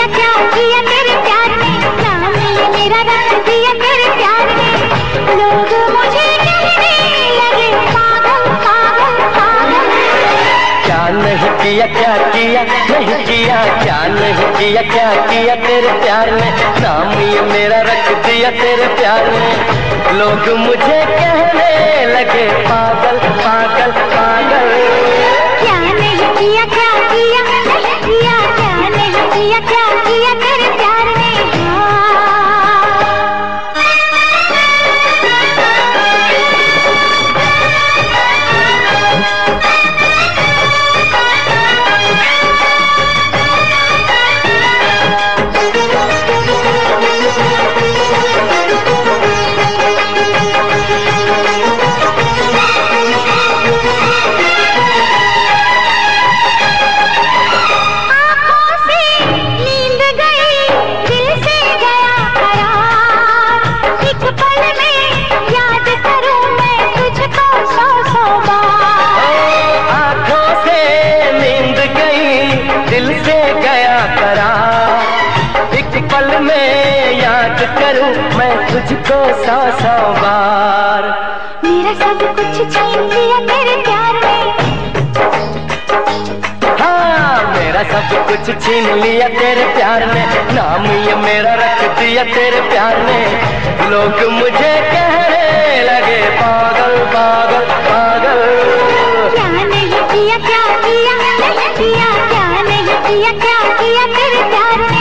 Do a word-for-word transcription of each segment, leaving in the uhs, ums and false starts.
किया क्या किया तेरे प्यार ने, नाम ये मेरा रख दिया तेरे प्यार ने। लोग मुझे कहने लगे पागल पागल पागल। क्या नहीं किया क्या किया नहीं किया, क्या नहीं किया क्या किया तेरे प्यार ने, नाम ये मेरा रख दिया तेरे प्यार ने। लोग मुझे कहने लगे पागल पागल पागल। क्या नहीं किया क्या किया नहीं किया, क्या नहीं किया क्या किया तेरे प्यार ने। करूं मैं तुझको सौ सौ बार। मेरा सब कुछ छीन लिया तेरे प्यार ने, हाँ मेरा सब कुछ छीन लिया तेरे प्यार ने, नाम ये मेरा रख दिया तेरे प्यार ने। लोग मुझे कहने लगे पागल पागल पागल। क्या नहीं किया क्या किया नहीं किया, क्या नहीं किया क्या किया तेरे प्यार ने।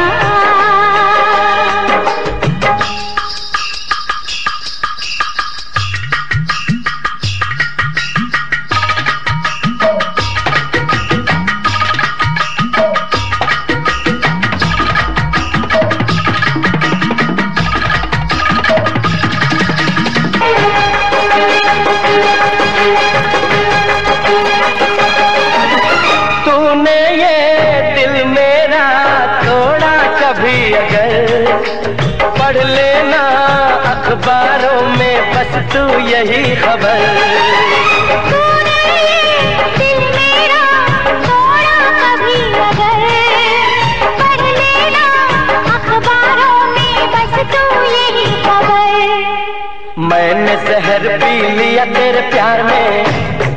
तूने ये दिल मेरा तोड़ा कभी अगर, पढ़ लेना अखबारों में बस तू यही खबर। तूने ये दिल मेरा तोड़ा कभी अगर, पढ़ लेना अखबारों में बस तू यही खबर। मैंने जहर पी लिया तेरे प्यार में,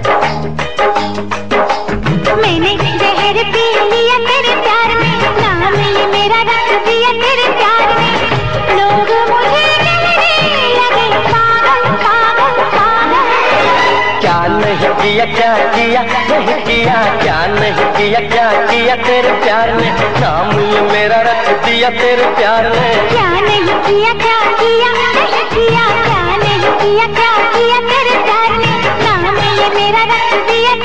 मैंने जहर पी लिया तेरे प्यार में, नाम ये मेरा रख दिया तेरे प्यार में। लोग मुझे कहने लगे पागल पागल पागल। क्या नहीं किया क्या किया नहीं किया, क्या नहीं किया क्या किया तेरे प्यार ने, नाम ये मेरा रख दिया तेरे प्यार ने। क्या नहीं किया क्या किया नहीं किया, क्या नहीं किया क्या किया तेरे प्यार ने, नाम ये मेरा रख दिया